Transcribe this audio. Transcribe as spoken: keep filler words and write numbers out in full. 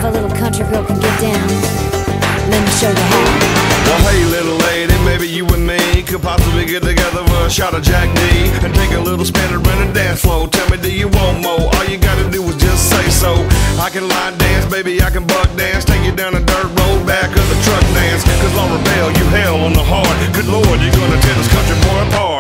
a little country girl can get down. Let me show you how. Well, hey, little lady, maybe you and me could possibly get together for a shot of Jack D and take a little spin around the dance floor. Tell me, do you want more? All you gotta do is just say so. I can line dance, baby, I can buck dance, take you down a dirt road, back of the truck dance. Cause Laura Bell, you hell on the heart. Good Lord, you're gonna tear this country boy apart.